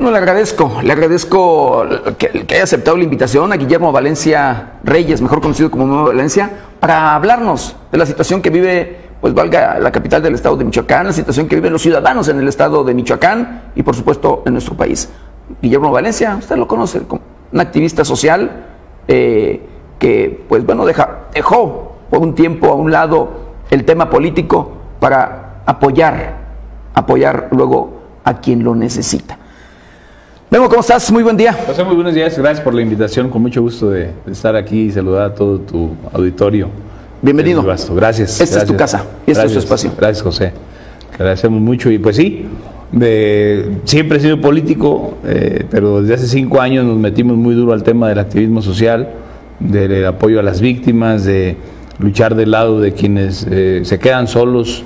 No, le agradezco que haya aceptado la invitación a Guillermo Valencia Reyes, mejor conocido como Memo Valencia, para hablarnos de la situación que vive, pues valga, la capital del estado de Michoacán, la situación que viven los ciudadanos en el estado de Michoacán y por supuesto en nuestro país. Guillermo Valencia, usted lo conoce, como un activista social que, pues bueno, dejó por un tiempo a un lado el tema político para apoyar luego a quien lo necesita. Memo, ¿cómo estás? Muy buen día. José, muy buenos días. Gracias por la invitación. Con mucho gusto de estar aquí y saludar a todo tu auditorio. Bienvenido. Gracias. Esta es tu casa y este es tu espacio. Gracias, José. Te agradecemos mucho. Y pues sí, siempre he sido político, pero desde hace 5 años nos metimos muy duro al tema del activismo social, del apoyo a las víctimas, de luchar del lado de quienes se quedan solos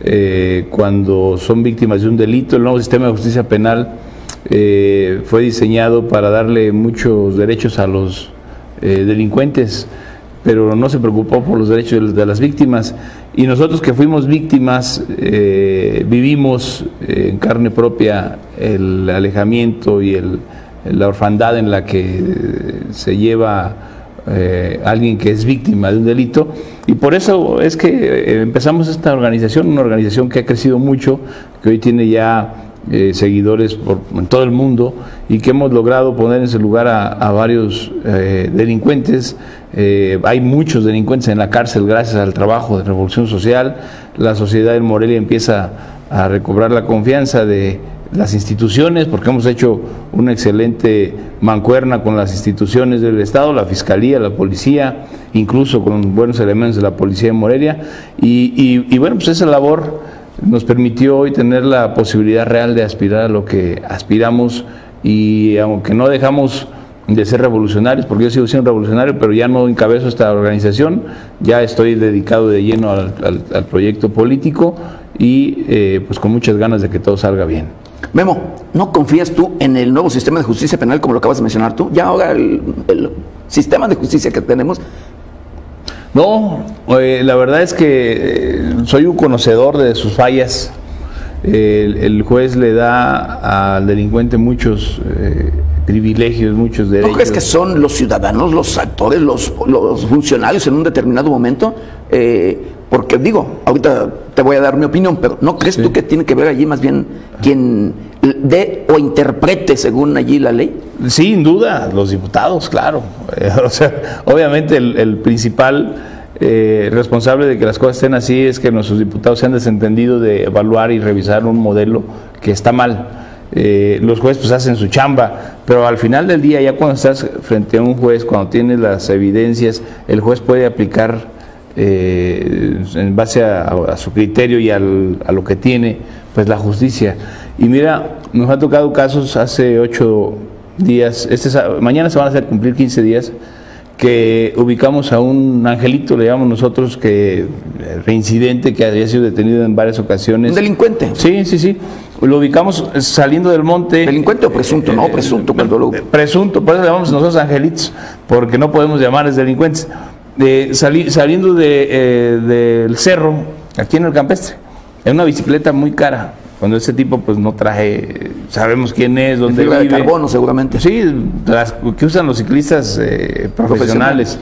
cuando son víctimas de un delito. El nuevo sistema de justicia penal fue diseñado para darle muchos derechos a los delincuentes, pero no se preocupó por los derechos de las víctimas. Y nosotros que fuimos víctimas vivimos en carne propia el alejamiento y la orfandad en la que se lleva alguien que es víctima de un delito, y por eso es que empezamos esta organización, una organización que ha crecido mucho, que hoy tiene ya seguidores en todo el mundo y que hemos logrado poner en su lugar a varios delincuentes. Hay muchos delincuentes en la cárcel gracias al trabajo de Revolución Social. La sociedad en Morelia empieza a recobrar la confianza de las instituciones, porque hemos hecho una excelente mancuerna con las instituciones del Estado, la Fiscalía, la Policía, incluso con buenos elementos de la Policía de Morelia, y bueno, pues esa labor nos permitió hoy tener la posibilidad real de aspirar a lo que aspiramos, y aunque no dejamos de ser revolucionarios, porque yo sigo siendo revolucionario, pero ya no encabezo esta organización, ya estoy dedicado de lleno al proyecto político y pues con muchas ganas de que todo salga bien. Memo, ¿no confías tú en el nuevo sistema de justicia penal como lo acabas de mencionar tú? Ya ahora el sistema de justicia que tenemos. No, la verdad es que soy un conocedor de sus fallas. El juez le da al delincuente muchos privilegios, muchos derechos. ¿No crees que son los ciudadanos, los actores, los funcionarios en un determinado momento? Porque digo, ahorita te voy a dar mi opinión, pero ¿no crees tú que tiene que ver allí más bien quien dé o interprete según allí la ley? Sin duda, los diputados, claro. O sea, obviamente el principal responsable de que las cosas estén así es que nuestros diputados se han desentendido de evaluar y revisar un modelo que está mal. Los jueces pues hacen su chamba, pero al final del día, ya cuando estás frente a un juez, cuando tienes las evidencias, el juez puede aplicar en base a su criterio y a lo que tiene, pues la justicia. Y mira, nos ha tocado casos hace 8 días, mañana se van a hacer cumplir 15 días, que ubicamos a un angelito, le llamamos nosotros, que reincidente, que había sido detenido en varias ocasiones. ¿Un delincuente? Sí. Lo ubicamos saliendo del monte. ¿Delincuente o presunto? No, presunto. Presunto, por eso le llamamos nosotros angelitos, porque no podemos llamarles delincuentes. Saliendo del cerro, aquí en el campestre, en una bicicleta muy cara. Cuando ese tipo pues no traje, sabemos quién es, dónde vive. De carbono seguramente. Sí, las que usan los ciclistas profesionales.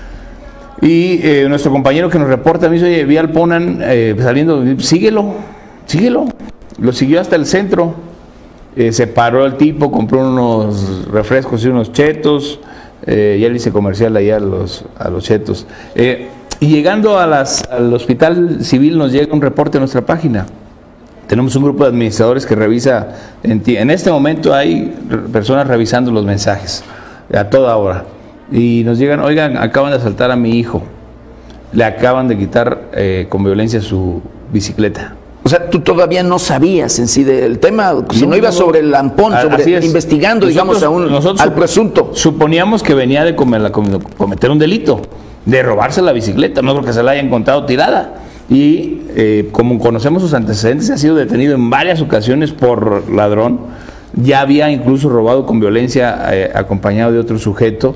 Y nuestro compañero que nos reporta, me dice, oye, vi al Ponan saliendo, síguelo. Lo siguió hasta el centro, se paró el tipo, compró unos refrescos y unos chetos, ya le hice comercial ahí a los chetos. Y llegando al hospital civil nos llega un reporte a nuestra página. Tenemos un grupo de administradores que revisa, en este momento hay personas revisando los mensajes a toda hora. Y nos llegan, oigan, acaban de asaltar a mi hijo, le acaban de quitar con violencia su bicicleta. O sea, tú todavía no sabías en sí del tema, si no ibas sobre el lampón, investigando, digamos, al presunto. Suponíamos que venía de cometer un delito, de robarse la bicicleta, no porque se la haya encontrado tirada. Y como conocemos sus antecedentes, ha sido detenido en varias ocasiones por ladrón, ya había incluso robado con violencia acompañado de otro sujeto,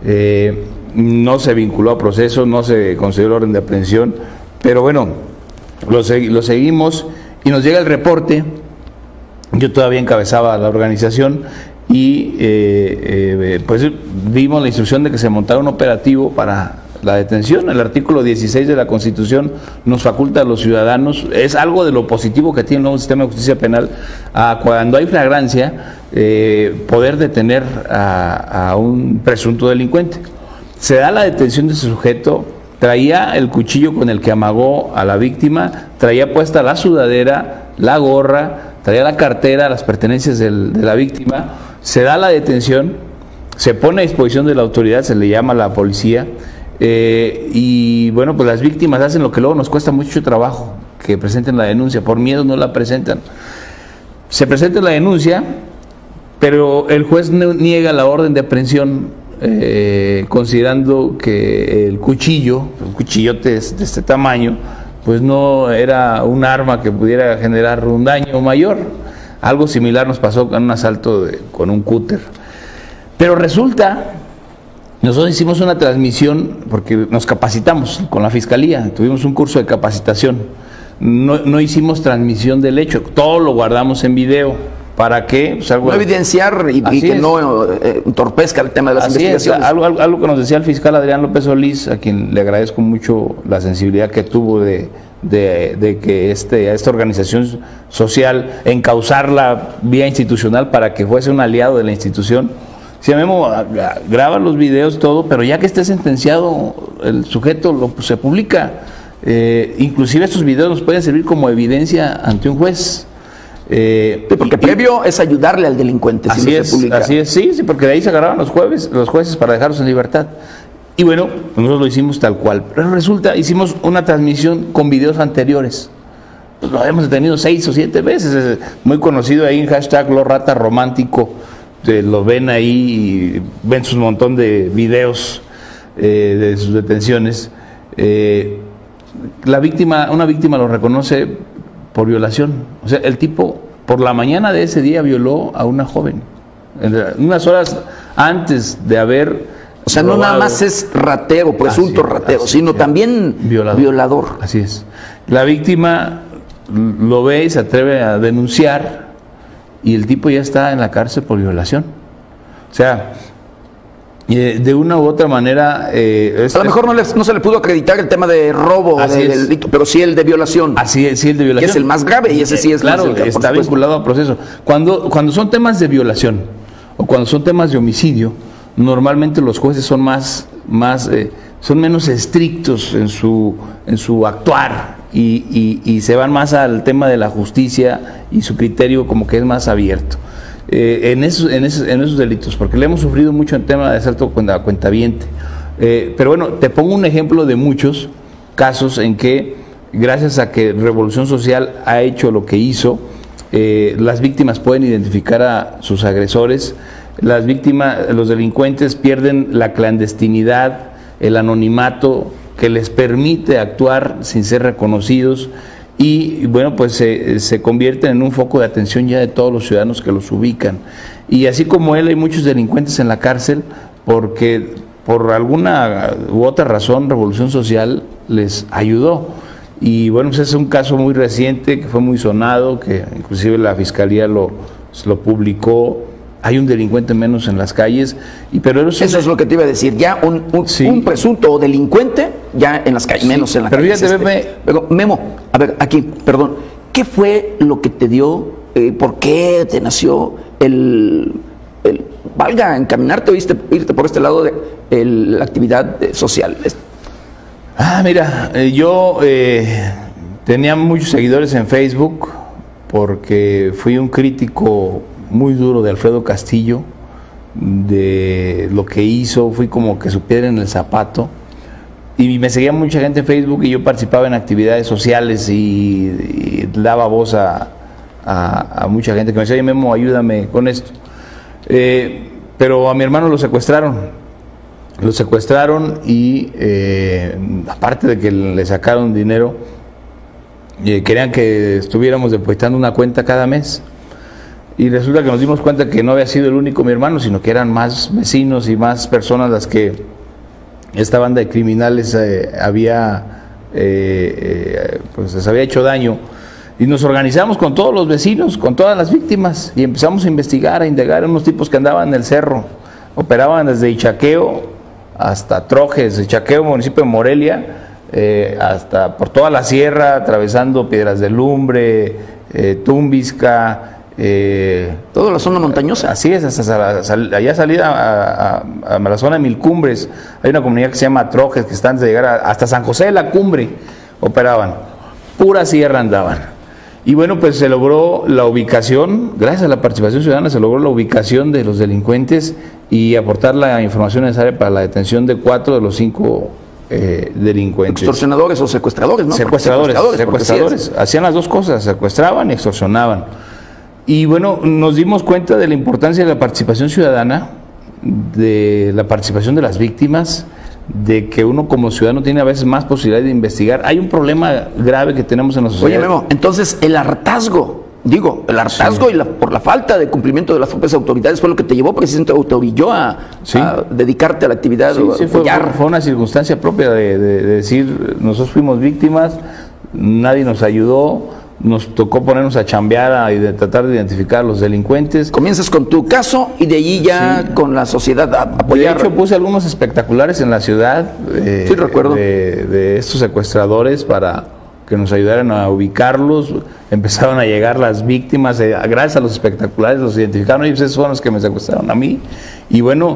no se vinculó a proceso, no se concedió el orden de aprehensión, pero bueno, lo seguimos y nos llega el reporte Yo todavía encabezaba la organización y pues dimos la instrucción de que se montara un operativo para la detención. El artículo 16 de la Constitución nos faculta a los ciudadanos, es algo de lo positivo que tiene el nuevo sistema de justicia penal, cuando hay flagrancia, poder detener a un presunto delincuente. Se da la detención de ese sujeto, traía el cuchillo con el que amagó a la víctima, traía puesta la sudadera, la gorra, traía la cartera, las pertenencias de la víctima. Se da la detención, se pone a disposición de la autoridad, se le llama a la policía, y bueno, pues las víctimas hacen lo que luego nos cuesta mucho trabajo, que presenten la denuncia. Por miedo no la presentan. Se presenta la denuncia, pero el juez niega la orden de aprehensión, considerando que el cuchillote de este tamaño, pues no era un arma que pudiera generar un daño mayor. Algo similar nos pasó con un asalto con un cúter. Pero resulta, nosotros hicimos una transmisión porque nos capacitamos con la Fiscalía, tuvimos un curso de capacitación. No hicimos transmisión del hecho, todo lo guardamos en video. ¿Para qué? Pues no evidenciar y que no entorpezca el tema de las investigaciones. Algo que nos decía el fiscal Adrián López Solís, a quien le agradezco mucho la sensibilidad que tuvo de que esta organización social, encauzarla vía institucional para que fuese un aliado de la institución. Si Memo, graba los videos, todo, pero ya que esté sentenciado el sujeto, se publica. Inclusive estos videos nos pueden servir como evidencia ante un juez. Porque previo es ayudarle al delincuente. Así es, sí, porque de ahí se agarraban los jueces para dejarlos en libertad. Y bueno, nosotros lo hicimos tal cual. Pero resulta, hicimos una transmisión con videos anteriores. Pues lo habíamos detenido 6 o 7 veces. Es muy conocido ahí en hashtag Lo Rata Romántico. Lo ven ahí y ven su montón de videos de sus detenciones. Una víctima lo reconoce por violación. O sea, el tipo por la mañana de ese día violó a una joven, unas horas antes de haber... O sea, no nada más es ratero, presunto ratero, sino también violador. Así es. La víctima lo ve y se atreve a denunciar y el tipo ya está en la cárcel por violación. O sea, de una u otra manera... a lo mejor no se le pudo acreditar el tema de robo, delito, pero sí el de violación. Así es, sí, el de violación. Que es el más grave y ese sí es claro, está vinculado al proceso. Cuando son temas de violación o cuando son temas de homicidio, normalmente los jueces son son menos estrictos en su actuar y se van más al tema de la justicia y su criterio como que es más abierto. En esos delitos, porque le hemos sufrido mucho en tema de asalto a cuentaviente. Pero bueno, te pongo un ejemplo de muchos casos en que, gracias a que Revolución Social ha hecho lo que hizo, las víctimas pueden identificar a sus agresores, los delincuentes pierden la clandestinidad, el anonimato que les permite actuar sin ser reconocidos. Y bueno, pues se convierten en un foco de atención ya de todos los ciudadanos que los ubican. Y así como él, hay muchos delincuentes en la cárcel porque por alguna u otra razón Revolución Social les ayudó. Y bueno, pues es un caso muy reciente que fue muy sonado, que inclusive la Fiscalía lo publicó. Hay un delincuente menos en las calles. Pero eso es lo que te iba a decir, ya un presunto delincuente ya en las calles, menos en las calles. Fíjate, Memo, a ver, aquí, perdón, ¿qué fue lo que te dio, por qué te nació valga, encaminarte o irte por este lado de la actividad social? Mira, yo tenía muchos seguidores en Facebook porque fui un crítico muy duro de Alfredo Castillo, de lo que hizo, fui como que su piedra en el zapato, y me seguía mucha gente en Facebook y yo participaba en actividades sociales y daba voz a mucha gente que me decía, oye Memo, ayúdame con esto. Pero a mi hermano lo secuestraron y aparte de que le sacaron dinero, querían que estuviéramos depositando una cuenta cada mes. Y resulta que nos dimos cuenta que no había sido el único mi hermano, sino que eran más vecinos y más personas las que esta banda de criminales les había hecho daño. Y nos organizamos con todos los vecinos, con todas las víctimas, y empezamos a investigar, a indagar. Unos tipos que andaban en el cerro, operaban desde Ichaqueo hasta Trojes, Ichaqueo, municipio de Morelia, hasta por toda la sierra, atravesando Piedras de Lumbre, Tumbisca, toda la zona montañosa. Así es, hasta allá salida a la zona de Milcumbres. Hay una comunidad que se llama Trojes, que está antes de llegar hasta San José de la Cumbre, operaban. Pura sierra andaban. Y bueno, pues se logró la ubicación, gracias a la participación ciudadana, se logró la ubicación de los delincuentes y aportar la información necesaria para la detención de 4 de los 5 delincuentes. Extorsionadores o secuestradores, ¿no? Secuestradores. Hacían las dos cosas, secuestraban y extorsionaban. Y bueno, nos dimos cuenta de la importancia de la participación ciudadana, de la participación de las víctimas, de que uno como ciudadano tiene a veces más posibilidad de investigar. Hay un problema grave que tenemos en la sociedad. Oye, Memo, entonces el hartazgo, sí. Y por la falta de cumplimiento de las propias autoridades fue lo que te llevó precisamente, o te orilló a dedicarte a la actividad. Sí, fue una circunstancia propia de decir, nosotros fuimos víctimas, nadie nos ayudó, nos tocó ponernos a chambear y de tratar de identificar a los delincuentes. Comienzas con tu caso y de allí ya con la sociedad a apoyar. De hecho, puse algunos espectaculares en la ciudad recuerdo. De estos secuestradores para que nos ayudaran a ubicarlos. Empezaron a llegar las víctimas, gracias a los espectaculares los identificaron, y esos son los que me secuestraron a mí. Y bueno,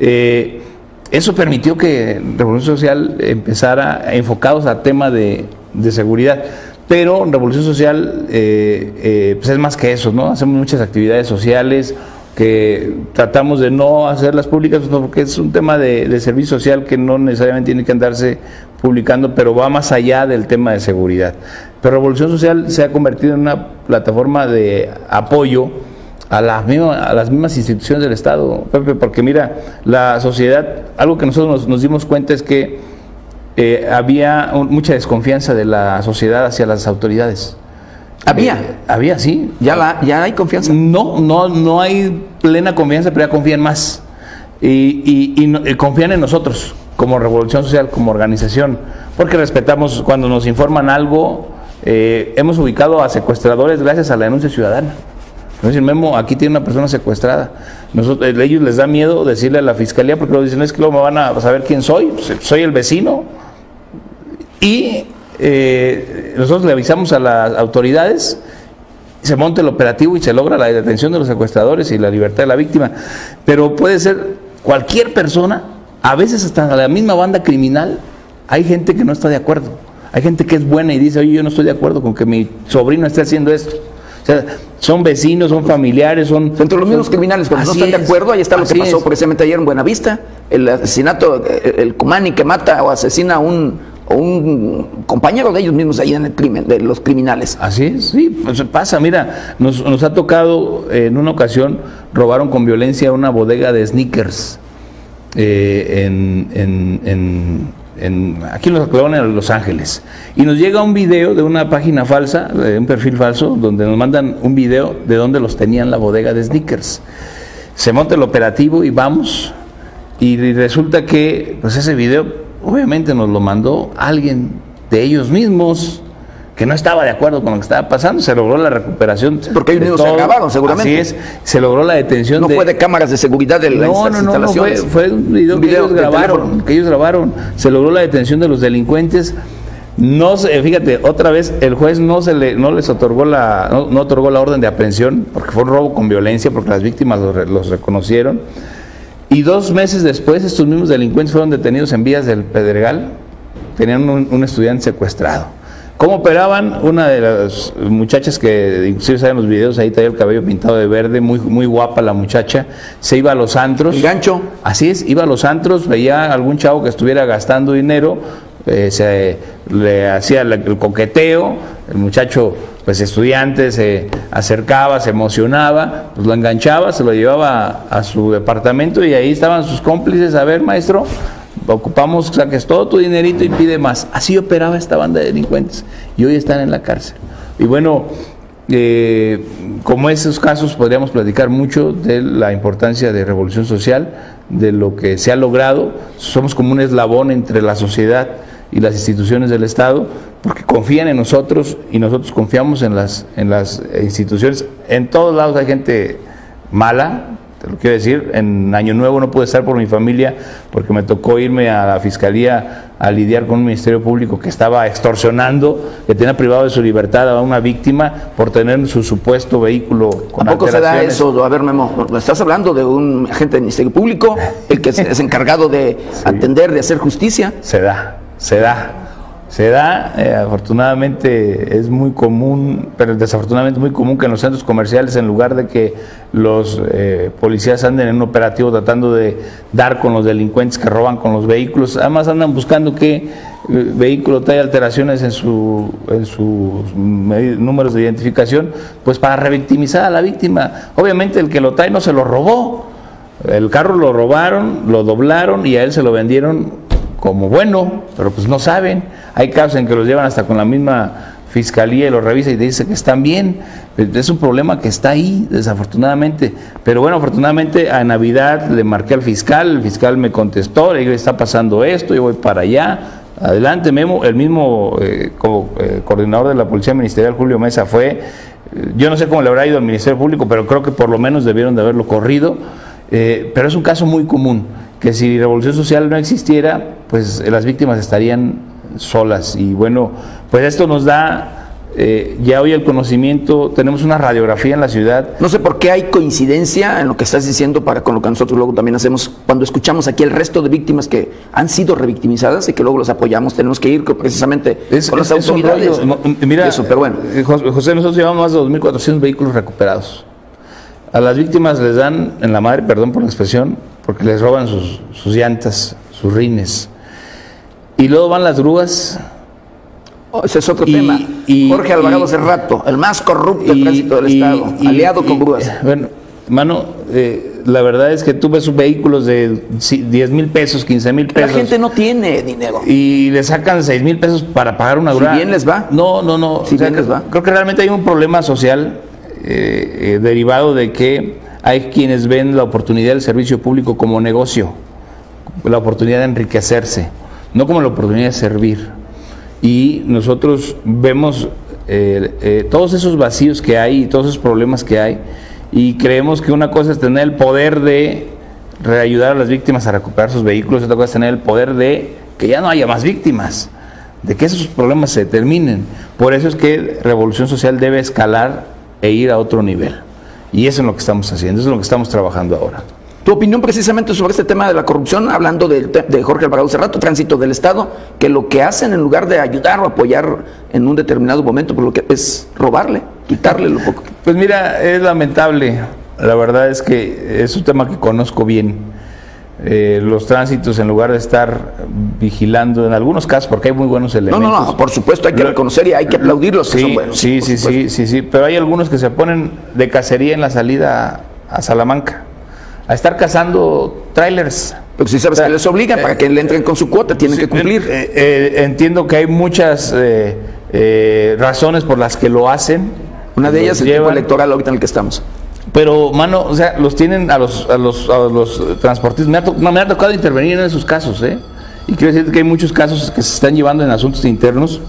eso permitió que Revolución Social empezara enfocados al tema de seguridad. Pero Revolución Social pues es más que eso, ¿no? Hacemos muchas actividades sociales que tratamos de no hacerlas públicas, porque es un tema de servicio social que no necesariamente tiene que andarse publicando, pero va más allá del tema de seguridad. Pero Revolución Social se ha convertido en una plataforma de apoyo a las mismas instituciones del Estado, Pepe, porque mira, la sociedad, algo que nosotros nos dimos cuenta es que había mucha desconfianza de la sociedad hacia las autoridades. ¿Había? Sí. ¿Ya hay confianza? No hay plena confianza, pero ya confían más. Y confían en nosotros, como Revolución Social, como organización, porque respetamos cuando nos informan algo. Hemos ubicado a secuestradores gracias a la denuncia ciudadana. Entonces, Memo, aquí tiene una persona secuestrada. Ellos les da miedo decirle a la fiscalía, porque luego dicen, es que luego me van a saber quién soy. Soy el vecino. Y nosotros le avisamos a las autoridades, se monta el operativo y se logra la detención de los secuestradores y la libertad de la víctima. Pero puede ser cualquier persona, a veces hasta la misma banda criminal. Hay gente que no está de acuerdo, hay gente que es buena y dice, oye, yo no estoy de acuerdo con que mi sobrino esté haciendo esto. O sea, son vecinos, son familiares, son... Entre los mismos criminales, cuando no están de acuerdo, ahí está lo que pasó precisamente ayer en Buenavista, el asesinato, el cumani que mata o asesina a un compañero de ellos mismos ahí en el crimen, de los criminales. Así es, sí, pues pasa, mira, nos ha tocado, en una ocasión, robaron con violencia una bodega de sneakers, aquí en Los Ángeles, y nos llega un video de una página falsa, de un perfil falso, donde nos mandan un video de donde los tenían la bodega de sneakers. Se monta el operativo y vamos, y resulta que pues ese video obviamente nos lo mandó alguien de ellos mismos que no estaba de acuerdo con lo que estaba pasando. Se logró la recuperación. Porque ellos mismos se grabaron, seguramente. Así es, se logró la detención. No fue de cámaras de seguridad de las instalaciones. No, fue un video que ellos grabaron. Se logró la detención de los delincuentes. No sé, fíjate, otra vez el juez no les otorgó no otorgó la orden de aprehensión, porque fue un robo con violencia, porque las víctimas los reconocieron. Y 2 meses después, estos mismos delincuentes fueron detenidos en Vías del Pedregal. Tenían un estudiante secuestrado. ¿Cómo operaban? Una de las muchachas que inclusive salen los videos, ahí traía el cabello pintado de verde, muy, muy guapa la muchacha, se iba a los antros. ¿El gancho? Así es, iba a los antros, veía a algún chavo que estuviera gastando dinero, le hacía el coqueteo, el muchacho, pues estudiante, se acercaba, se emocionaba, pues lo enganchaba, se lo llevaba a su departamento y ahí estaban sus cómplices. A ver, maestro, ocupamos, saques todo tu dinerito y pide más. Así operaba esta banda de delincuentes y hoy están en la cárcel. Y bueno, como esos casos podríamos platicar mucho de la importancia de Revolución Social, de lo que se ha logrado. Somos como un eslabón entre la sociedad y las instituciones del Estado, porque confían en nosotros y nosotros confiamos en las instituciones. En todos lados hay gente mala, te lo quiero decir. En Año Nuevo no pude estar por mi familia porque me tocó irme a la Fiscalía a lidiar con un Ministerio Público que estaba extorsionando, que tenía privado de su libertad a una víctima por tener su supuesto vehículo con alteraciones. ¿A poco se da eso? A ver, Memo, estás hablando de un agente del Ministerio Público, el que es encargado de atender, de hacer justicia. Se da, afortunadamente es muy común, pero desafortunadamente es muy común que en los centros comerciales, en lugar de que los policías anden en un operativo tratando de dar con los delincuentes que roban con los vehículos, además andan buscando qué vehículo trae alteraciones en sus números de identificación, pues para revictimizar a la víctima. Obviamente el que lo trae no se lo robó, el carro lo robaron, lo doblaron y a él se lo vendieron como bueno, pero pues no saben. Hay casos en que los llevan hasta con la misma fiscalía y los revisa y dice que están bien. Es un problema que está ahí, desafortunadamente. Pero bueno, afortunadamente a Navidad le marqué al fiscal, el fiscal me contestó, le dije, está pasando esto, yo voy para allá. Adelante, Memo. El mismo coordinador de la Policía Ministerial, Julio Mesa, fue. Yo no sé cómo le habrá ido al Ministerio Público, pero creo que por lo menos debieron de haberlo corrido. Pero es un caso muy común, que si Revolución Social no existiera, pues las víctimas estarían solas. Y bueno, pues esto nos da ya hoy el conocimiento. Tenemos una radiografía en la ciudad. No sé por qué hay coincidencia en lo que estás diciendo para con lo que nosotros luego también hacemos cuando escuchamos aquí el resto de víctimas que han sido revictimizadas y que luego los apoyamos. Tenemos que ir precisamente con las autoridades. Mira, eso, pero bueno. José, nosotros llevamos más de 2.400 vehículos recuperados. A las víctimas les dan en la madre, perdón por la expresión, porque les roban sus llantas, sus rines. Y luego van las grúas. Ese es otro tema. Jorge Alvarado Cerrato, el más corrupto del tránsito del Estado, aliado con grúas. Bueno, mano, la verdad es que tú ves vehículos de 10,000 pesos, 15,000 pesos. La gente no tiene dinero. Y le sacan 6,000 pesos para pagar una grúa. Si bien les va. No. Si bien les va. Creo que realmente hay un problema social derivado de que hay quienes ven la oportunidad del servicio público como negocio, la oportunidad de enriquecerse, no como la oportunidad de servir. Y nosotros vemos todos esos vacíos que hay y todos esos problemas que hay, y creemos que una cosa es tener el poder de reayudar a las víctimas a recuperar sus vehículos, otra cosa es tener el poder de que ya no haya más víctimas, de que esos problemas se terminen. Por eso es que Revolución Social debe escalar e ir a otro nivel. Y eso es lo que estamos haciendo, eso es lo que estamos trabajando ahora. Tu opinión precisamente sobre este tema de la corrupción, hablando de Jorge Alvarado Cerrato, Tránsito del Estado, que lo que hacen en lugar de ayudar o apoyar en un determinado momento, por lo que es robarle, quitarle lo poco. Pues mira, es lamentable, la verdad es que es un tema que conozco bien. Los tránsitos, en lugar de estar vigilando en algunos casos, porque hay muy buenos elementos. No, por supuesto hay que reconocer y hay que aplaudir los que son buenos. Sí, pero hay algunos que se ponen de cacería en la salida a Salamanca, a estar cazando trailers. Pero si sabes que les obligan para que le entren con su cuota, tienen que cumplir. Entiendo que hay muchas razones por las que lo hacen. Una de ellas es el tiempo electoral ahorita en el que estamos. Pero, mano, o sea, los tienen a los transportistas. Me ha tocado intervenir en esos casos, y quiero decir que hay muchos casos que se están llevando en asuntos internos,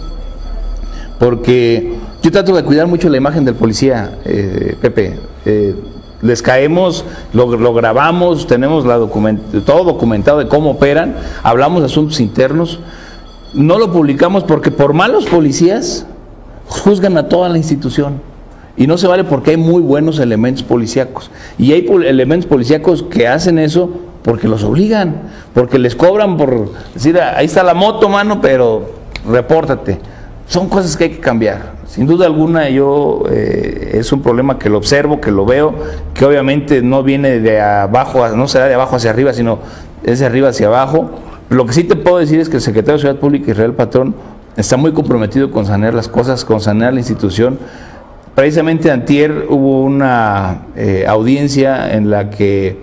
porque yo trato de cuidar mucho la imagen del policía, Pepe. Les caemos, lo grabamos, tenemos todo documentado de cómo operan, hablamos de asuntos internos, no lo publicamos porque por malos policías juzgan a toda la institución. Y no se vale porque hay muy buenos elementos policíacos. Y hay elementos policíacos que hacen eso porque los obligan, porque les cobran por decir, ahí está la moto, mano, pero repórtate. Son cosas que hay que cambiar. Sin duda alguna yo es un problema que lo observo, que lo veo, que obviamente no viene de abajo, no será de abajo hacia arriba, sino es de arriba hacia abajo. Lo que sí te puedo decir es que el secretario de Seguridad Pública, Israel Patrón, está muy comprometido con sanear las cosas, con sanear la institución. Precisamente antier hubo una audiencia en la que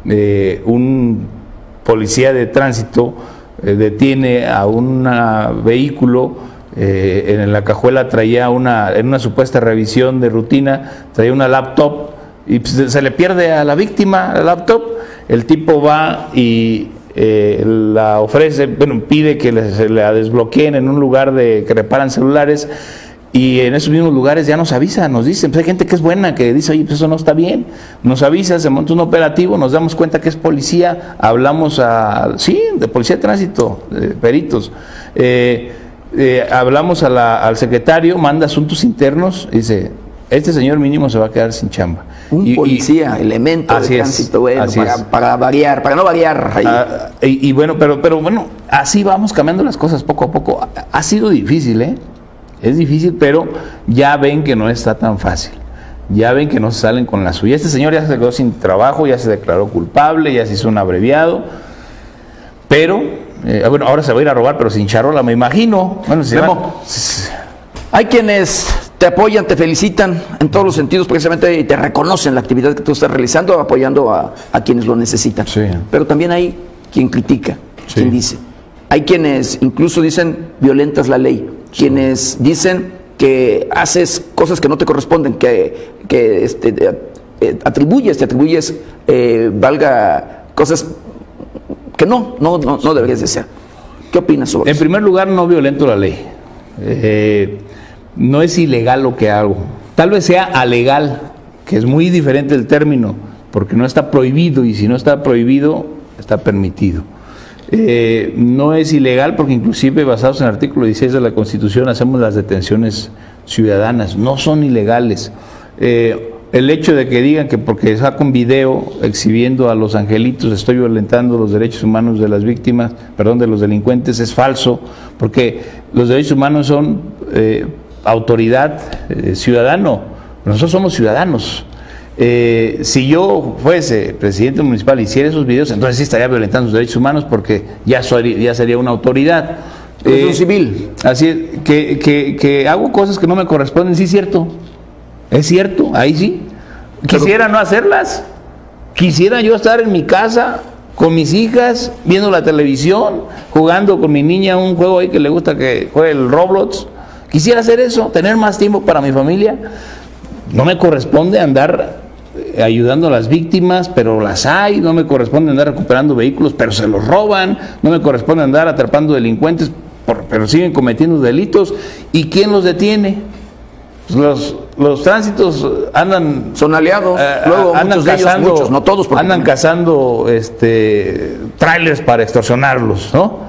un policía de tránsito detiene a un vehículo, en la cajuela traía en una supuesta revisión de rutina, traía una laptop y se le pierde a la víctima la laptop. El tipo va y la ofrece, bueno, pide que se la desbloqueen en un lugar que reparan celulares, y en esos mismos lugares ya nos avisan, nos dicen, pues hay gente que es buena, que dice, oye, pues eso no está bien, nos avisa, se monta un operativo, nos damos cuenta que es policía, hablamos de policía de tránsito, peritos, hablamos al secretario, manda asuntos internos, y dice, este señor mínimo se va a quedar sin chamba. Un policía, elemento de tránsito, bueno, para variar, para no variar ahí. Y bueno, pero bueno, así vamos cambiando las cosas poco a poco. Ha sido difícil, es difícil, pero ya ven que no está tan fácil. Ya ven que no se salen con la suya. Este señor ya se quedó sin trabajo, ya se declaró culpable, ya se hizo un abreviado, pero, bueno, ahora se va a ir a robar, pero sin charola, me imagino. Bueno, hay quienes te apoyan, te felicitan en todos los sentidos, precisamente, y te reconocen la actividad que tú estás realizando, apoyando a quienes lo necesitan. Sí. Pero también hay quien critica, quien dice. Hay quienes incluso dicen violentas la ley, quienes dicen que haces cosas que no te corresponden, que te atribuyes, valga, cosas que no deberías de ser. ¿Qué opinas sobre eso? En primer lugar, no violento la ley. No es ilegal lo que hago. Tal vez sea alegal, que es muy diferente el término, porque no está prohibido, y si no está prohibido, está permitido. No es ilegal porque inclusive basados en el artículo 16 de la Constitución hacemos las detenciones ciudadanas, no son ilegales. El hecho de que digan que porque saco un video exhibiendo a los angelitos estoy violentando los derechos humanos de las víctimas, perdón, de los delincuentes, es falso, porque los derechos humanos son autoridad ciudadano, nosotros somos ciudadanos. Si yo fuese presidente municipal y hiciera esos videos, entonces sí estaría violentando los derechos humanos, porque ya sería una autoridad. Es un civil. Así es, que hago cosas que no me corresponden, sí, es cierto, ahí sí. Quisiera no hacerlas, quisiera yo estar en mi casa con mis hijas, viendo la televisión, jugando con mi niña un juego ahí que le gusta que juegue el Roblox. Quisiera hacer eso, tener más tiempo para mi familia. No me corresponde andar ayudando a las víctimas, pero las hay. No me corresponde andar recuperando vehículos, pero se los roban. No me corresponde andar atrapando delincuentes, pero siguen cometiendo delitos. ¿Y quién los detiene? Los tránsitos son aliados, luego andan cazando, muchos, no todos, andan cazando trailers para extorsionarlos, ¿no?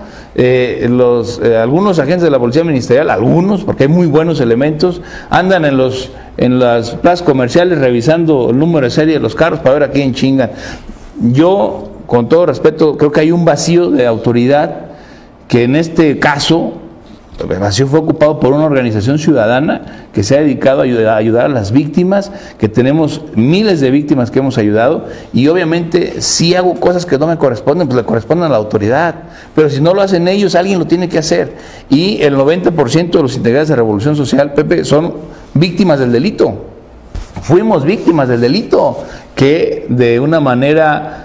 Algunos agentes de la policía ministerial, algunos, porque hay muy buenos elementos, andan en las plazas comerciales revisando el número de serie de los carros para ver a quién chingan. Yo, con todo respeto, creo que hay un vacío de autoridad que en este caso, el vacío fue ocupado por una organización ciudadana que se ha dedicado a ayudar a las víctimas, que tenemos miles de víctimas que hemos ayudado, y obviamente si hago cosas que no me corresponden, pues le corresponden a la autoridad, pero si no lo hacen ellos, alguien lo tiene que hacer, y el 90% de los integrantes de Revolución Social, Pepe, son víctimas del delito. Fuimos víctimas del delito, que de una manera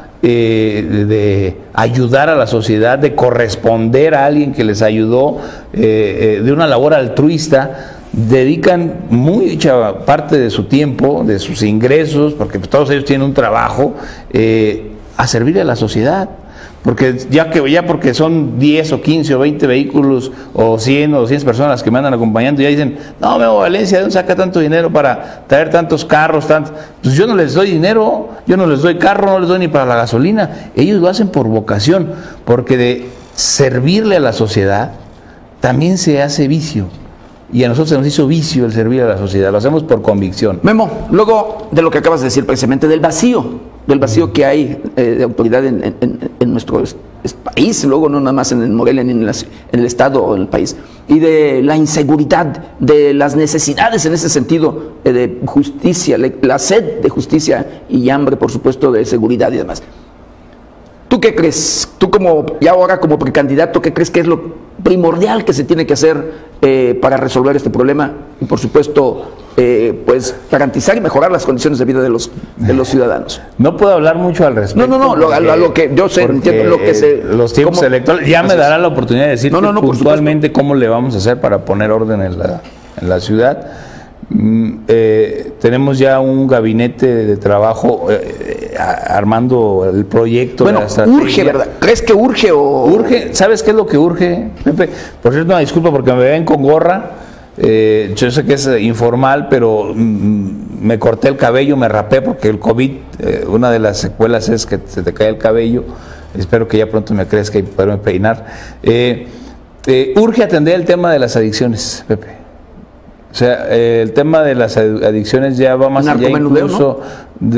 de ayudar a la sociedad, de corresponder a alguien que les ayudó, de una labor altruista, dedican mucha parte de su tiempo, de sus ingresos, porque todos ellos tienen un trabajo, a servir a la sociedad. Porque ya porque son 10 o 15 o 20 vehículos o 100 o 200 personas las que me andan acompañando, ya dicen, no, Memo Valencia, ¿de dónde saca tanto dinero para traer tantos carros? Pues yo no les doy dinero, yo no les doy carro, no les doy ni para la gasolina. Ellos lo hacen por vocación, porque de servirle a la sociedad también se hace vicio. Y a nosotros se nos hizo vicio el servir a la sociedad, lo hacemos por convicción. Memo, luego de lo que acabas de decir precisamente, del vacío que hay de autoridad en nuestro país, luego no nada más en Morelia ni en el estado o en el país, y de la inseguridad, de las necesidades en ese sentido de justicia, la sed de justicia y hambre, por supuesto, de seguridad y demás. ¿Tú qué crees? Tú ahora como precandidato, ¿qué crees que es lo primordial que se tiene que hacer para resolver este problema? Y por supuesto, pues garantizar y mejorar las condiciones de vida de los ciudadanos. No puedo hablar mucho al respecto. No, lo que yo sé, entiendo lo que se... Los tiempos electorales, ya me dará la oportunidad de decir puntualmente cómo le vamos a hacer para poner orden en la ciudad. Tenemos ya un gabinete de trabajo armando el proyecto. Bueno, urge, ¿verdad? ¿Crees que urge o...? Urge, ¿sabes qué es lo que urge, Pepe? Por cierto, una disculpa porque me ven con gorra. Yo sé que es informal, pero me corté el cabello, me rapé porque el COVID, una de las secuelas es que se te cae el cabello. Espero que ya pronto me crezca y poderme peinar. Urge atender el tema de las adicciones, Pepe. O sea, el tema de las adicciones ya va más allá incluso, ¿no?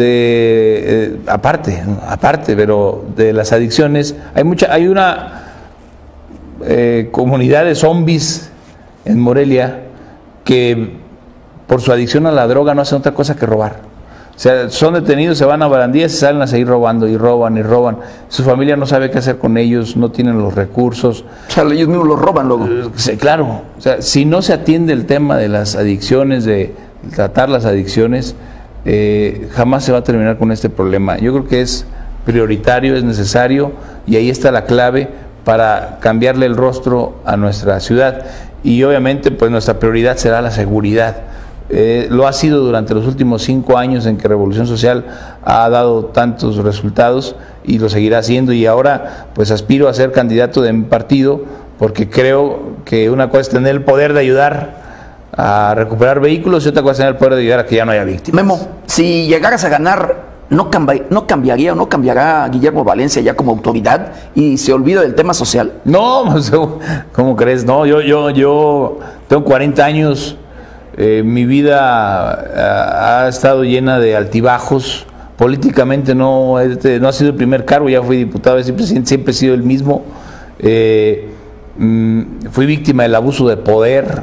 Aparte, pero de las adicciones hay una comunidad de zombies en Morelia que por su adicción a la droga no hacen otra cosa que robar. O sea, son detenidos, se van a barandillas y salen a seguir robando y roban y roban. Su familia no sabe qué hacer con ellos, no tienen los recursos. O sea, ellos mismos los roban luego. Claro, o sea, si no se atiende el tema de las adicciones, de tratar las adicciones, jamás se va a terminar con este problema. Yo creo que es prioritario, es necesario, y ahí está la clave para cambiarle el rostro a nuestra ciudad. Y obviamente, pues nuestra prioridad será la seguridad. Lo ha sido durante los últimos 5 años en que Revolución Social ha dado tantos resultados y lo seguirá haciendo, y ahora pues aspiro a ser candidato de mi partido porque creo que una cosa es tener el poder de ayudar a recuperar vehículos y otra cosa es tener el poder de ayudar a que ya no haya víctimas. Memo, si llegaras a ganar, ¿no cambiaría o no cambiará Guillermo Valencia ya como autoridad y se olvida del tema social? No, ¿cómo crees? No, yo tengo 40 años. Mi vida ha estado llena de altibajos. Políticamente no ha sido el primer cargo, ya fui diputado, siempre he sido el mismo. Fui víctima del abuso de poder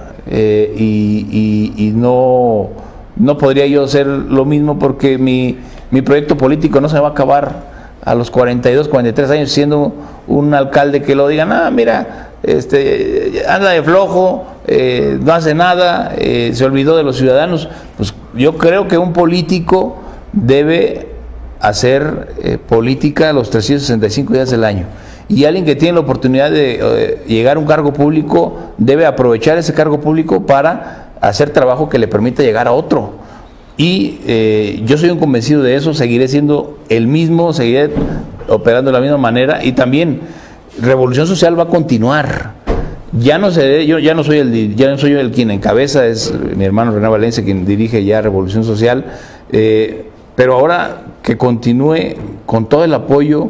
y no podría yo hacer lo mismo porque mi proyecto político no se va a acabar a los 42, 43 años siendo un alcalde que lo digan, mira, anda de flojo, no hace nada, se olvidó de los ciudadanos. Pues yo creo que un político debe hacer política los 365 días del año, y alguien que tiene la oportunidad de llegar a un cargo público debe aprovechar ese cargo público para hacer trabajo que le permita llegar a otro. Y yo soy un convencido de eso, seguiré siendo el mismo, seguiré operando de la misma manera, y también Revolución Social va a continuar. Ya no soy yo el quien encabeza, es mi hermano René Valencia quien dirige ya Revolución Social, pero ahora que continúe con todo el apoyo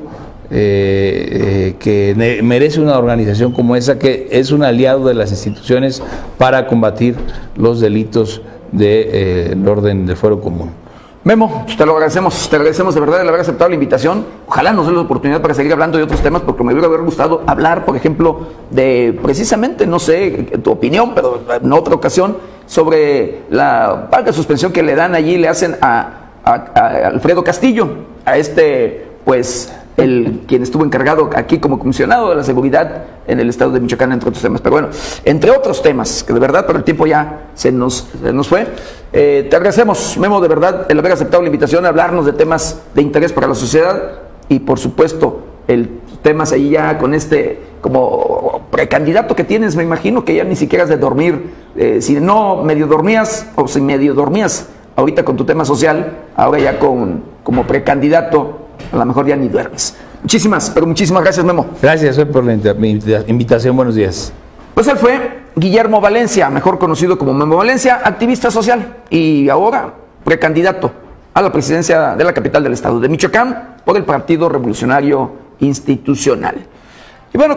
que merece una organización como esa, que es un aliado de las instituciones para combatir los delitos del orden del fuero común. Memo, te agradecemos de verdad el haber aceptado la invitación. Ojalá nos dé la oportunidad para seguir hablando de otros temas, porque me hubiera gustado hablar, por ejemplo, de precisamente, no sé, tu opinión, pero en otra ocasión, sobre la paga de suspensión que le dan allí, le hacen a Alfredo Castillo, pues, quien estuvo encargado aquí como comisionado de la seguridad en el estado de Michoacán, entre otros temas. Pero bueno, entre otros temas, que de verdad, pero el tiempo ya se nos fue. Te agradecemos, Memo, de verdad, el haber aceptado la invitación a hablarnos de temas de interés para la sociedad, y por supuesto, el temas ahí ya con como precandidato que tienes, me imagino que ya ni siquiera has de dormir, si no medio dormías, o si medio dormías ahorita con tu tema social, ahora ya como precandidato, a lo mejor ya ni duermes. Muchísimas gracias, Memo. Gracias por la invitación, buenos días. Pues él fue Guillermo Valencia, mejor conocido como Memo Valencia, activista social y ahora precandidato a la presidencia de la capital del estado de Michoacán por el Partido Revolucionario Institucional.